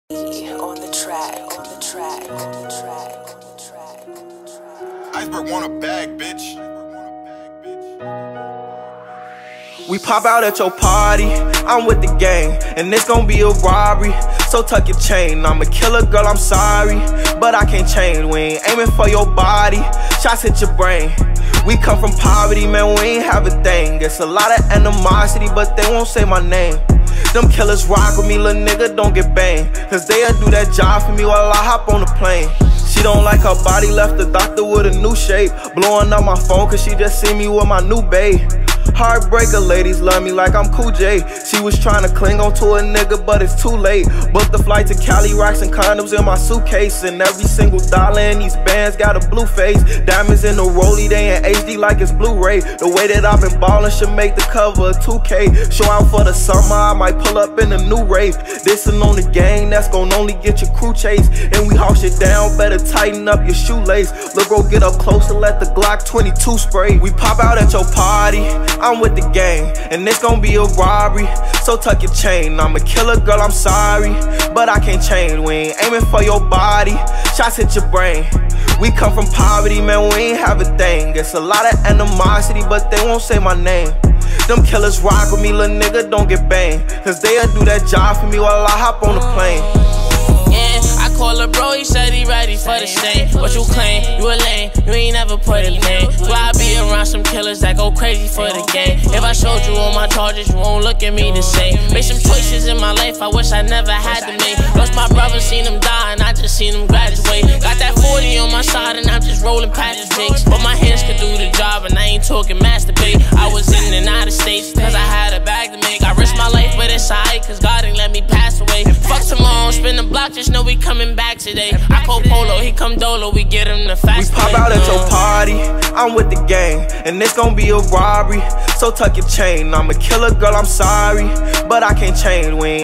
On the track, on the track, on the track, on the track, on the track. Iceberg want a bag, bitch. We pop out at your party, I'm with the gang, and it's gon' be a robbery. So tuck your chain, I'm a killer, girl, I'm sorry, but I can't change. We ain't aiming for your body, shots hit your brain. We come from poverty, man, we ain't have a thing. It's a lot of animosity, but they won't say my name. Them killers rock with me, little nigga, don't get banged, cause they'll do that job for me while I hop on the plane. She don't like her body, left the doctor with a new shape. Blowing up my phone cause she just see me with my new babe. Heartbreaker, ladies love me like I'm Cool J. She was trying to cling on to a nigga, but it's too late. Booked the flight to Cali, rocks and condoms in my suitcase, and every single dollar in these bands got a blue face. Diamonds in the rollie, they in HD like it's Blu-ray. The way that I've been ballin' should make the cover of 2K. Show out for the summer, I might pull up in a new rave. Dissin' on the gang, that's gon' only get your crew chased. And we haul shit down, better tighten up your shoelace. Look, bro, get up close and let the Glock 22 spray. We pop out at your party, I'm with the gang, and it's gon' be a robbery. So tuck your chain, I'm a killer, girl, I'm sorry, but I can't change. We ain't aiming for your body, shots hit your brain. We come from poverty, man, we ain't have a thing. It's a lot of animosity, but they won't say my name. Them killers rock with me, little nigga, don't get banged, cause they'll do that job for me while I hop on the plane. I call a bro, he said he ready for the stain. What you claim? You a lame, you ain't never put a name. Why I be around some killers that go crazy for the game? If I showed you all my charges, you won't look at me the same. Made some choices in my life I wish I never had to make. Lost my brother, seen him die, and I just seen him graduate. Got that 40 on my side, and I'm just rolling past the jakes. But my hands could do the job, and I ain't talking masturbate. I was in and out of states, cause I had a bag to make. I risked my life, but it's alright, cause God ain't let me pass away. Fuck tomorrow, spin the block, just know we coming back today. I call Polo, he come Dolo, we get him the fast. We pop out at your party, I'm with the gang, and it's gon' be a robbery. So tuck your chain, I'm a killer, girl, I'm sorry, but I can't change. We ain't